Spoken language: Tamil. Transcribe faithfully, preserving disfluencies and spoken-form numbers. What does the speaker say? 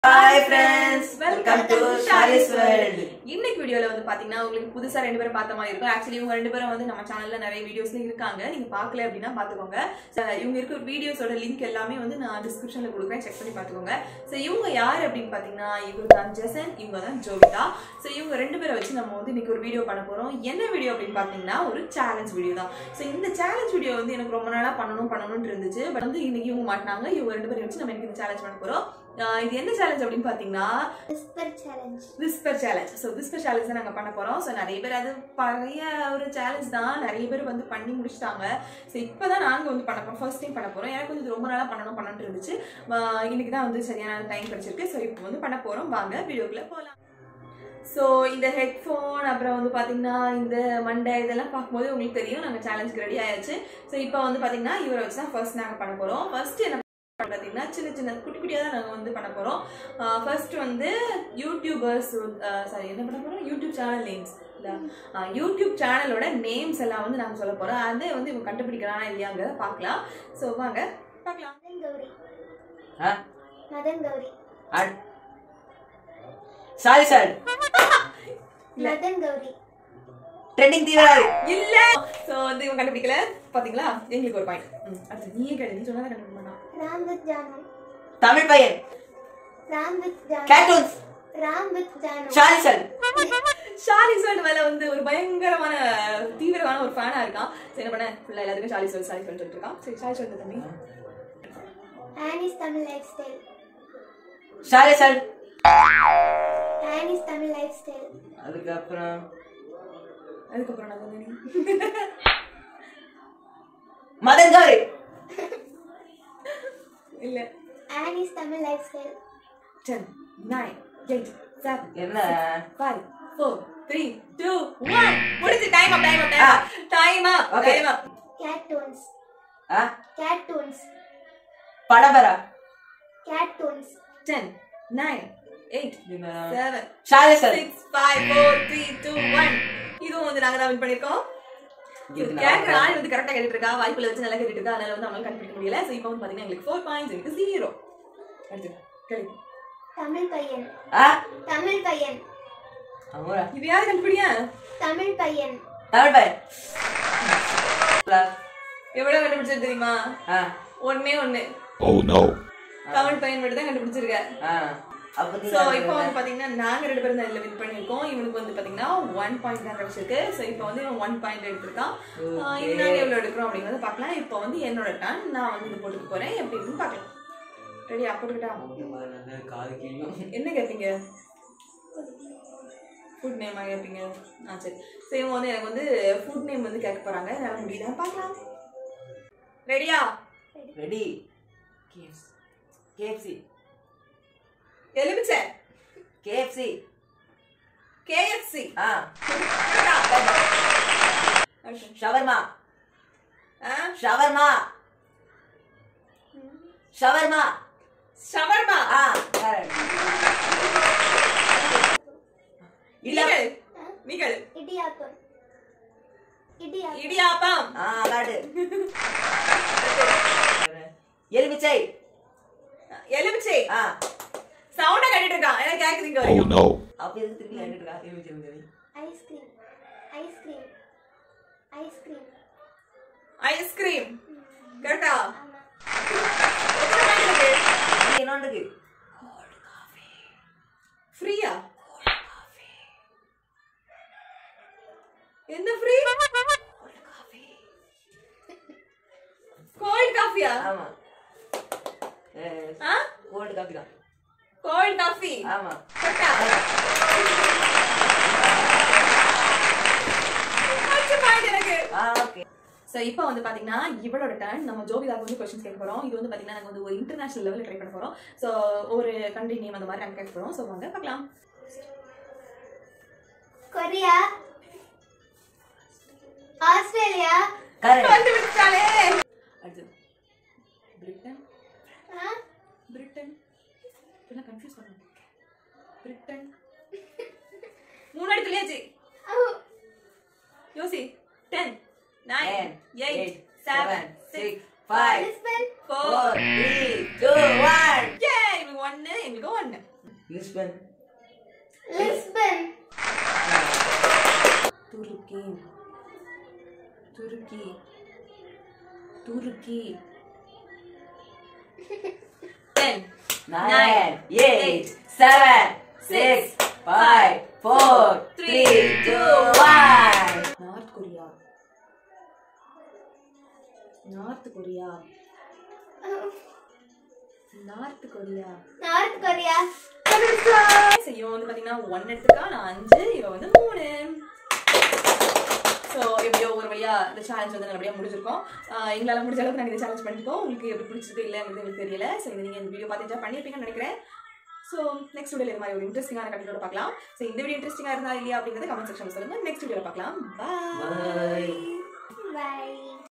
Hi friends, welcome to Shari's World. இன்னைக்கு வீடியோல வந்து பாத்தீங்கன்னா உங்களுக்கு புதுசா ரெண்டு பேரும் பார்த்த மாதிரி இருக்கும். ஆக்சுவலி இவங்க ரெண்டு பேரும் வந்து நம்ம சேனல்ல நிறைய வீடியோஸ்ல இருக்காங்க. நீங்க பார்க்கல அப்படினா பாத்துக்கோங்க. இவங்க இருக்க வீடியோஸோட லிங்க் எல்லாமே வந்து நான் டிஸ்கிரிப்ஷன்ல கொடுக்குறேன், செக் பண்ணி பாத்துக்கோங்க. சோ இவங்க யார் அப்படினு பாத்தீங்கன்னா இவங்க தான் ஜெசன், இவங்க தான் ஜோவிதா. சோ இவங்க ரெண்டு பேரை வச்சு நம்ம வந்து இன்னைக்கு ஒரு வீடியோ பண்ண போறோம். என்ன வீடியோ அப்படினு பாத்தீங்கன்னா ஒரு சேலஞ்ச் வீடியோ தான். சோ இந்த சேலஞ்ச் வீடியோ வந்து எனக்கு ரொம்ப நாளா பண்ணனும் பண்ணனும்னு இருந்துச்சு. பட் வந்து இன்னைக்கு இவங்க மாட்டாங்க. இவங்க ரெண்டு பேரை வச்சு நம்ம இன்னைக்கு இந்த சேலஞ்ச் பண்ண போறோம். இது என்ன சேலஞ்ச் அப்படினு பாத்தீங்கன்னா whisper challenge. Whisper challenge. So whisper challenge தான் நாங்க பண்ண போறோம். சோ நிறைய பேர் அது பழைய ஒரு சேலஞ்ச் தான், நிறைய பேர் வந்து பண்ணி முடிச்சிட்டாங்க. சோ இப்பதான் நாங்க வந்து பண்ண போறோம், ஃபர்ஸ்ட் டைம் பண்ண போறோம். எனக்கு வந்து ரொம்ப நாளா பண்ணணும் பண்ணணும்னு இருந்துச்சு. இன்னைக்கு தான் வந்து சரியான டைம் கிடைச்சிருக்கு. சோ இப்போ வந்து பண்ண போறோம். வாங்க வீடியோக்குள்ள போலாம். ஸோ இந்த ஹெட்ஃபோன் அப்புறம் வந்து பார்த்தீங்கன்னா இந்த மண்டை இதெல்லாம் பார்க்கும்போது உங்களுக்கு தெரியும் நாங்கள் சேலஞ்சுக்கு ரெடி ஆயாச்சு. ஸோ இப்போ வந்து பார்த்தீங்கன்னா இவரை வச்சு தான் ஃபர்ஸ்ட் நாங்கள் பண்ண போகிறோம். ஃபர்ஸ்ட் என்ன பார்த்தீங்கன்னா சின்ன சின்ன குட்டி குட்டியாக தான் நாங்கள் வந்து பண்ண போகிறோம். ஃபர்ஸ்ட் வந்து யூடியூபர்ஸ் சாரி என்ன பண்ண போகிறோம் யூடியூப் சேனல் நேம்ஸ் இல்லை யூடியூப் சேனலோட நேம்ஸ் எல்லாம் வந்து நாங்கள் சொல்ல போகிறோம். அதை வந்து இவங்க கண்டுபிடிக்கிறானா இல்லையாங்கிறத பார்க்கலாம். ஸோ வாங்க பார்க்கலாம். Madan Gowri. Madan Gowri. Sorry sir. Madan Gowri. Trending தீவிரம் இல்ல. சோ வந்து இவங்க கண்டுபிடிக்கல பாத்தீங்களா, எங்களுக்கு ஒரு பாயிண்ட். அடுத்து நீயே கேளு, நீ சொன்னா கண்டுபிடிக்க மாட்டான். ராம் வித் ஜானு. தமிழ் பையன். Ram with Janu. Cartoons. Ram with Janu. Sorry sir. Sorry sir மேல வந்து ஒரு பயங்கரமான தீவிரமான ஒரு ஃபேனா இருக்கான். சரி என்ன பண்ண ஃபுல்லா எல்லாத்துக்கும் ஷாரி சார் ஷாரி சொல்லிட்டு இருக்கான். சரி ஷாரி சொல்லுங்க தம்பி. Anis Tamil lifestyle. Sorry sir. Anis Tamil lifestyle. அதுக்கு அப்புறம் அதுக்கப்புறம் நான் சொன்னேன் மதன் கௌரி. இல்ல. Anis Tamil lifestyle. ten nine eight seven என்ன five four three two one முடிஞ்சு. Time up time up time up time up time up. Cartoons. ஆ கார்ட்டூன்ஸ். படபரா. Cartoons. ten nine eight seven sorry sir. six five four three two one. இதுவும் வந்து நாங்க தான் வின் பண்ணிருக்கோம். கேக்குற ஆள் வந்து கரெக்டா கேட்டுட்டு இருக்கா, வாய்ப்புல வச்சு நல்லா கேட்டுட்டு இருக்கா, அதனால வந்து அவங்களால கண்டுபிடிக்க முடியல. சோ இப்போ வந்து பாத்தீங்கன்னா எங்களுக்கு four points, எனக்கு zero. அடுத்து கேளு. தமிழ் பையன். ஆ தமிழ் பையன். அமரா. இது யாரு கண்டுபிடியா? தமிழ் பையன். தமிழ் பையன். எவ்வளவு கண்டுபிடிச்சது தெரியுமா? ஆ ஒண்ணே ஒண்ணு. Oh no. தமிழ் பையன் மட்டும் தான் கண்டுபிடிச்சிருக்க. ஆ அப்ப சோ இப்போ வந்து பாத்தீங்கன்னா நாங்க ரெண்டு பேரும் தான் இதுல வின் பண்ணிருக்கோம். இவனுக்கு வந்து பாத்தீங்கன்னா one point தான் கிடைச்சிருக்கு. சோ இப்போ வந்து இவன் one point எடுத்துட்டான். இது நாங்க எவ்வளவு எடுக்கிறோம் அப்படிங்கறத பார்க்கலாம். இப்போ வந்து என்னோட டர்ன். நான் வந்து இது போட்டுக்க போறேன். எப்படி இருக்குன்னு பார்க்கலாம். ரெடியா? போட்டுக்கிட்டா? என்ன கேட்பீங்க? ஃபுட் நேமா கேட்பீங்க? ஆ சரி. சோ இவங்க வந்து எனக்கு வந்து ஃபுட் நேம் வந்து கேட்க போறாங்க. என்னால முடியுதா பார்க்கலாம். ரெடியா? ரெடி. கேஎஃப்சி. கேஎஃப்சி. எலுமிச்சை. கேஎஃப்சி. கேஎஃப்சி. ஆ ஷவர்மா. ஆ ஷவர்மா. ஷவர்மா. ஷவர்மா. ஆ கரெக்ட். இல்ல நீகள். இடியாப்பம். இடியாப்பம். இடியாப்பம். ஆ காடு. எலுமிச்சை. எலுமிச்சை. ஆ சவுண்ட கேட்டிட்டு இருக்கான். எனக்கு கேக்குதுங்க Oh வரைக்கும். no. அப்ப எதுக்கு திருப்பி கேட்டுட்டு இருக்கா? எலுமிச்சை எலுமிச்சை. ஐஸ்கிரீம். ஐஸ்கிரீம். ஐஸ்கிரீம். ஐஸ்கிரீம். கரெக்டா? ஆமா. எத்தனை பாயிண்ட் இருக்கு? என்ன இருக்கு? ஃப்ரீயா? என்ன ஃப்ரீ? கோல்ட் காஃபியா? ஆமா. ஆ? கோல்ட் காபி தான். Cold coffee. ஆமா. கரெக்டா? அஞ்சு பாயிண்ட் எனக்கு. ஆ ஓகே. சோ இப்போ வந்து பாத்தீங்கன்னா இவளோட டர்ன். நம்ம ஜோவிதாக்கு வந்து क्वेश्चंस கேட்க போறோம். இது வந்து பாத்தீங்கன்னா நாங்க வந்து ஒரு இன்டர்நேஷனல் லெவல்ல ட்ரை பண்ண போறோம். சோ ஒரு கண்ட்ரி நேம் அந்த மாதிரி நாங்க கேட்க போறோம். சோ வாங்க பார்க்கலாம். கொரியா. ஆஸ்திரேலியா. கரெக்ட். கண்டுபிடிச்சாலே. அடுத்து பிரிட்டன். ஆ? பிரிட்டன். என்ன கன்ஃபியூஸ் பண்ணு. பிரிட்டன். மூணு எடுத்துலயாச்சு. யோசி. ten nine eight seven six five Lisbon. four three two one. Yay! We won. We go on. Lisbon. Lisbon. Turkey. Turkey. Turkey. ten, Nine, eight, seven, six, five, four, three, two, one. North Korea. North Korea. North Korea. North Korea. இவன் வந்து பாத்தீங்கன்னா ஒன் எடுத்துக்கா, நான் அஞ்சு, இவன் வந்து மூணு. ஸோ எப்படியோ ஒரு வழியா இந்த சேலஞ்ச் வந்து நல்லபடியாக முடிஞ்சிருக்கோம். எங்களால் முடிஞ்ச அளவுக்கு நாங்கள் இந்த சேலஞ்ச் பண்ணிருக்கோம். உங்களுக்கு எப்படி பிடிச்சது இல்லைங்கிறது எனக்கு தெரியல. ஸோ இது நீங்கள் இந்த வீடியோ பார்த்து என்ஜாய் பண்ணியிருப்பீங்கன்னு நினைக்கிறேன். ஸோ நெக்ஸ்ட் வீடியோவில் இது மாதிரி ஒரு இன்ட்ரெஸ்டிங்கான கண்டென்ட்டோட பார்க்கலாம். ஸோ இந்த வீடியோ இன்ட்ரெஸ்டிங்காக இருந்தா இல்லையா அப்படிங்கிறத கமெண்ட் செக்ஷன் சொல்லுங்கள். நெக்ஸ்ட் வீடியோவில் பார்க்கலாம். பாய் Bye.